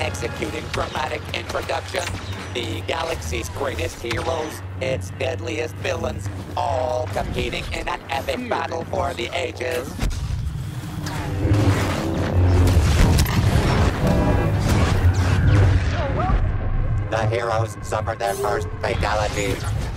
executing dramatic introduction. The galaxy's greatest heroes, its deadliest villains, all competing in an epic battle for the ages. The heroes suffered their first fatality.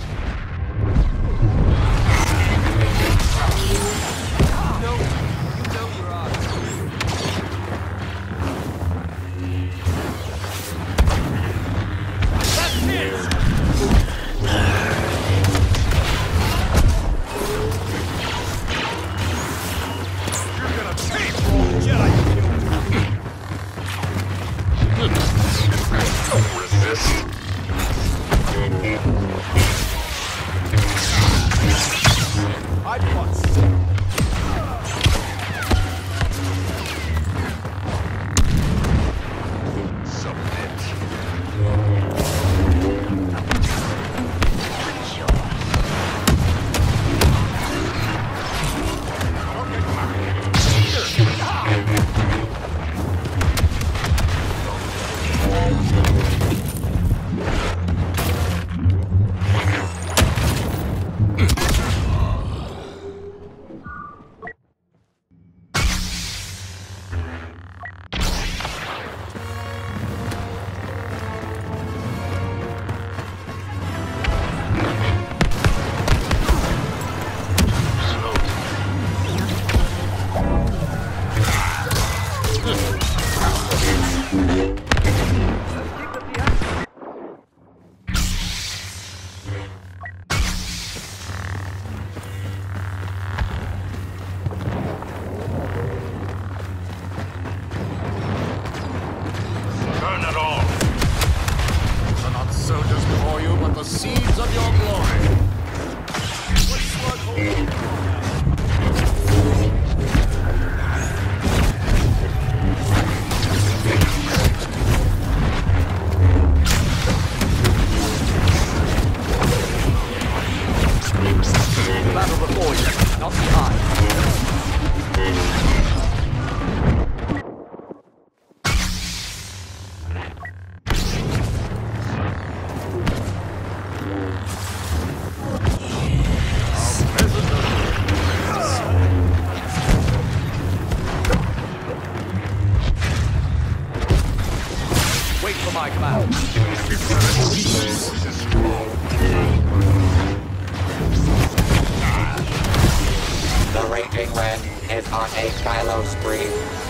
The Raging Red is on a Kylo spree.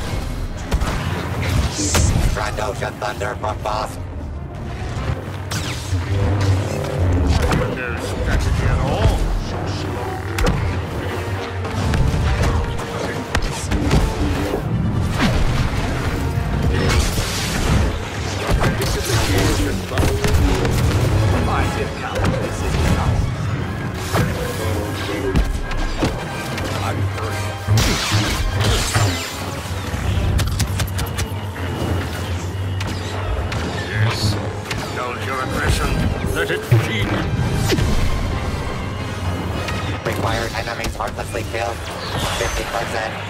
Trandoshan Thunder from Boss. No strategy at all. This is a huge battle. My dear Cal, this is the house. I'm hurt. Yes, indulge your aggression. Let it feed. Required enemies heartlessly killed. 50%.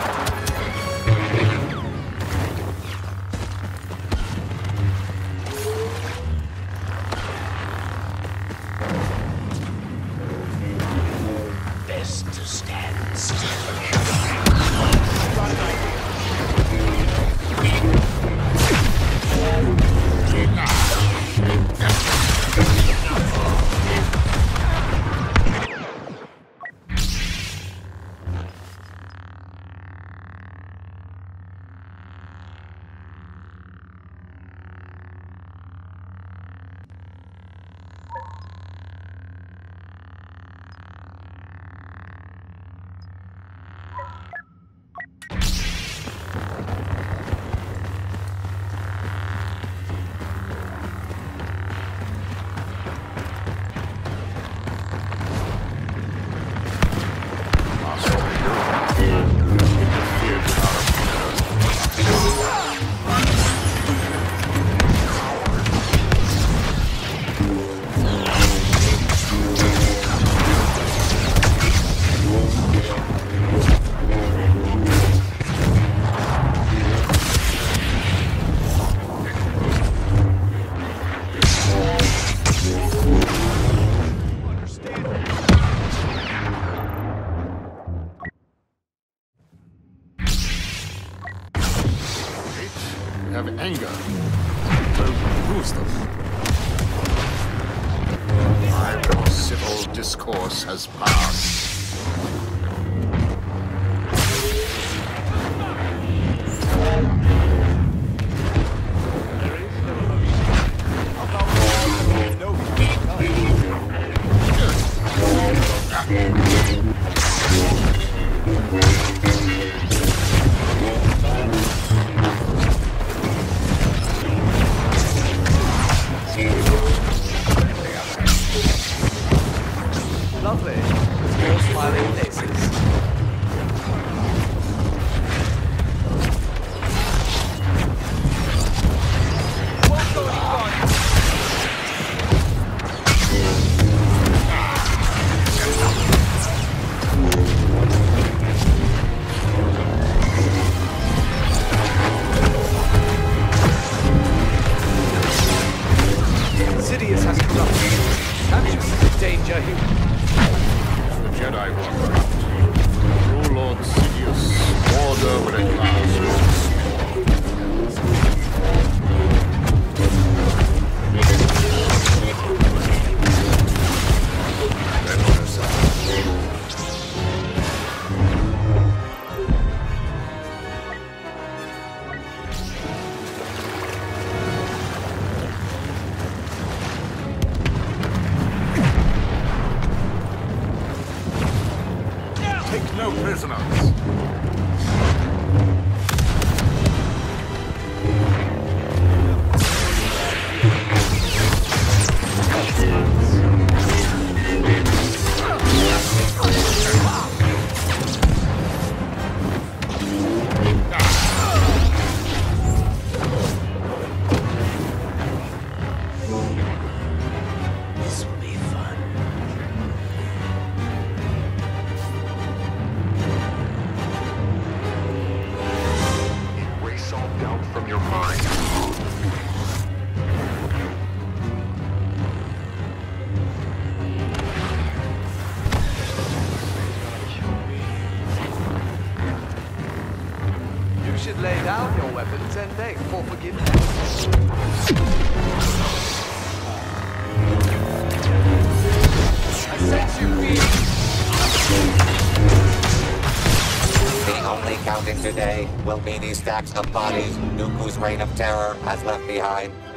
Best to stand still. have anger, will bruise them. Time for civil discourse has passed. Lovely. More smiling faces. Sidious has corrupted. Anxious danger here. The Jedi were corrupt. Through Lord Sidious, order will at last take no prisoners. This will be fun. Erase all doubt from your mind. You should lay down your weapons and beg for forgiveness. I sense you feel. The only counting today will be these stacks of bodies Dooku's reign of terror has left behind.